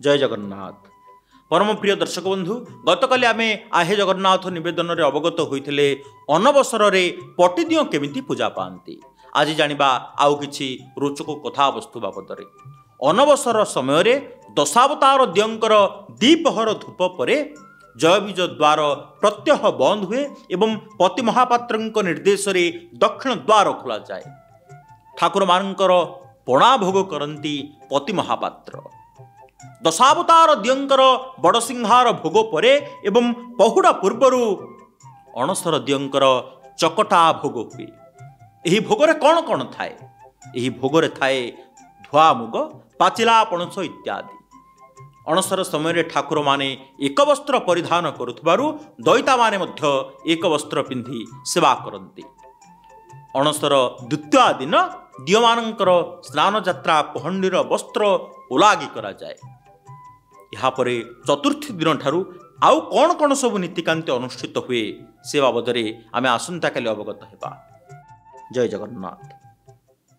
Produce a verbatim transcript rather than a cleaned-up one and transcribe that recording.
जय जगन्नाथ। परम प्रिय दर्शक बंधु, गतकाली आमे आहे जगन्नाथ निवेदन रे अवगत होइथिले अनवसर रे पटिदिय केमिति पूजा पाती। आज जानिबा आउ किछि रोचक कथा वस्तु बाबदरे। अनवसर समय रे दशावतार दियंकर दीपहर धूप परे जयबीज द्वार प्रत्यह बंद हुए एवं पति महापात्रଙ୍କ निर्देश रे दक्षिण द्वार खोला जाए। ठाकुर मानकर पणा भोग करती पति महापात्र। दशावतार दियंकर बड़सिंहार भोग परे एवं पहुड़ा पूर्वर अणसर दियंकर चकटा भोग हुए। यही भोगरे कौन कौन थाए? यही भोगरे थाए धुआ मुग, पाचिला पणस इत्यादि। अणसर समय ठाकुर माने एक वस्त्र परिधान करुथबारु दैता माने मध्य एक वस्त्र पिंधि सेवा करती। अणसर द्वितीय दिन दियमानंकर स्नान यात्रा पहंडीर वस्त्र ओलागी करा जाए। यापरे चतुर्थी दिन ठारू आउ कौन कौन सब नीतिकांति अनुष्ठित हुए से बाबदरे आमे आसंता काली अवगत हेबा। जय जगन्नाथ।